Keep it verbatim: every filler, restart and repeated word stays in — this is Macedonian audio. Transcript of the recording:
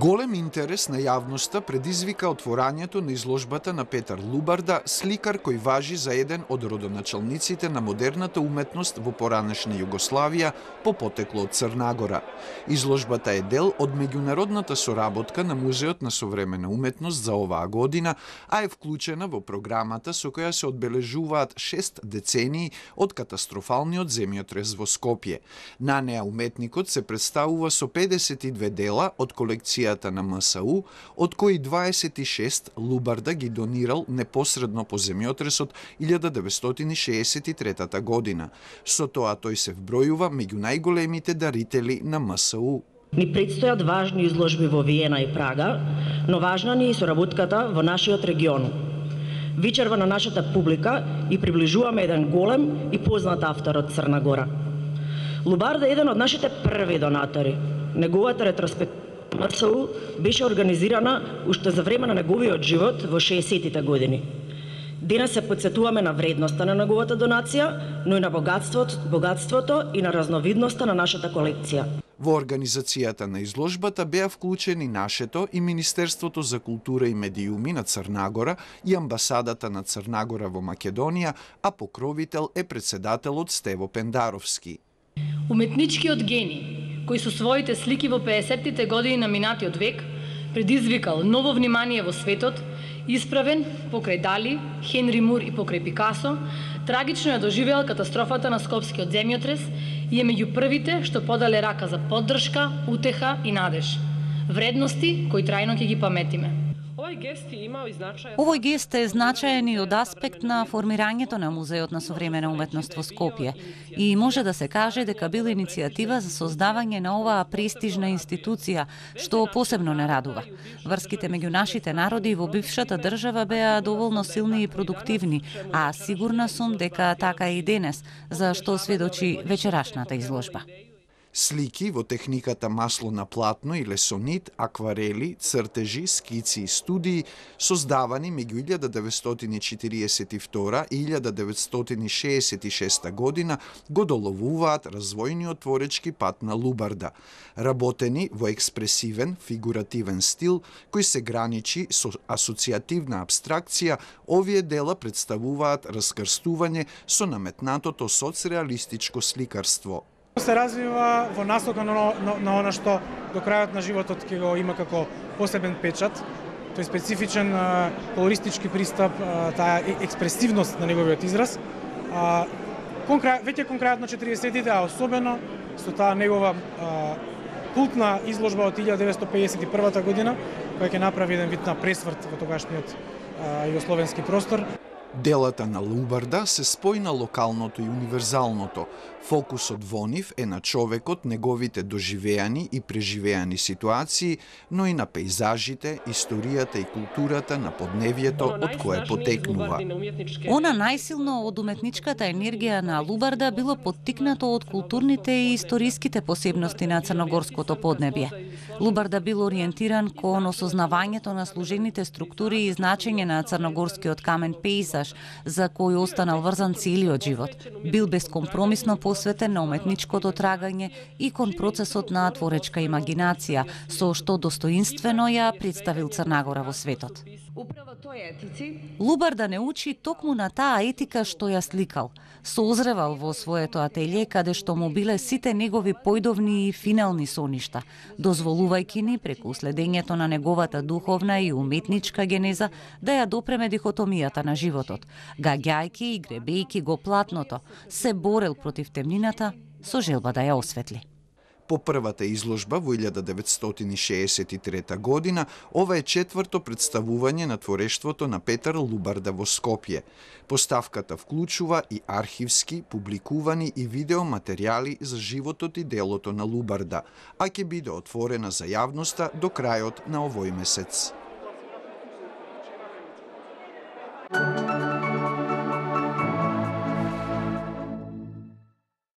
Голем интерес на јавноста предизвика отворањето на изложбата на Петар Лубарда, сликар кој важи за еден од родоначалниците на модерната уметност во поранешна Југославија по потекло од Црна Гора. Изложбата е дел од меѓународната соработка на Музеот на современа уметност за оваа година, а е вклучена во програмата со која се одбележуваат шест децении од катастрофалниот земјотрес во Скопје. На неа уметникот се представува со педесет и две дела од колекција на МСУ, од кои дваесет и шест Лубарда ги донирал непосредно по земјотресот илјада деветстотини шеесет и трета година. Со тоа тој се вбројува меѓу најголемите дарители на МСУ. Ни предстојат важни изложби во Виена и Прага, но важна ни е и соработката во нашиот регион. Вечерва на нашата публика и приближуваме еден голем и познат автор од Црна Гора. Лубарда е еден од нашите први донатори. Неговата ретроспектива МСУ беше организирана уште за време на неговиот живот во шеесеттите години. Денес се подсетуваме на вредноста на неговата донација, но и на богатството, богатството и на разновидноста на нашата колекција. Во организацијата на изложбата беа вклучени нашето и Министерството за култура и медиуми на Црна Гора и амбасадата на Црна Гора во Македонија, а покровител е председателот Стево Пендаровски. Уметничкиот гени, кој со своите слики во пеесеттите години на минатиот век предизвикал ново внимание во светот, исправен покрај Дали, Хенри Мур и покрај Пикасо, трагично ја доживеал катастрофата на Скопскиот земјотрес и е меѓу првите што подале рака за поддршка, утеха и надеж. Вредности кои трајно ќе ги паметиме. Овој гест е значаен и од аспект на формирањето на Музеот на современа уметност во Скопје и може да се каже дека била иницијатива за создавање на оваа престижна институција, што посебно не радува. Врските меѓу нашите народи во бившата држава беа доволно силни и продуктивни, а сигурна сум дека така и денес, за што сведочи вечерашната изложба. Слики во техниката масло на платно и лесонит, акварели, цртежи, скици и студии, создавани меѓу илјада деветстотини четириесет и втора и илјада деветстотини шеесет и шеста година, го доловуваат развојниот творечки пат на Лубарда. Работени во експресивен, фигуративен стил, кој се граничи со асоцијативна абстракција, овие дела представуваат раскрстување со наметнатото соцреалистичко сликарство. Се развива во насока на, на, на она што до крајот на животот ќе го има како посебен печат. Тој специфичен колористички пристап, таа експресивност на неговиот израз. А, конкра, веќе кон крајот на четириесеттите, а особено со таа негова а, култна изложба од илјада деветстотини пеесет и прва година, која ќе направи еден вид на пресврт во тогашниот а, југословенски простор. Делата на Лубарда се спои на локалното и универзалното. Фокусот во нив е на човекот, неговите доживеани и преживеани ситуации, но и на пейзажите, историјата и културата на подневието од кое потекнува. Она најсилно од уметничката енергија на Лубарда било поттикнато од културните и историските посебности на црногорското поднебје. Лубарда бил ориентиран кон осознавањето на служените структури и значење на црногорскиот камен пейзаж, за кој останал врзан целиот живот. Бил безкомпромисно посветен на уметничкото трагање и кон процесот на творечка имагинација, со што достоинствено ја представил Црна Гора во светот. Лубарда не учи токму на таа етика што ја сликал. Созревал во своето ателје каде што му биле сите негови појдовни и финални соништа, дозволувајќи ни преку следењето на неговата духовна и уметничка генеза да ја допреме дихотомијата на животот, гаѓајќи и гребејќи го платното, се борел против темнината со желба да ја осветли. По првата изложба во илјада деветстотини шеесет и трета година, ова е четврто представување на творештвото на Петар Лубарда во Скопје. Поставката вклучува и архивски, публикувани и видеоматеријали за животот и делото на Лубарда, а ќе биде отворена за јавноста до крајот на овој месец.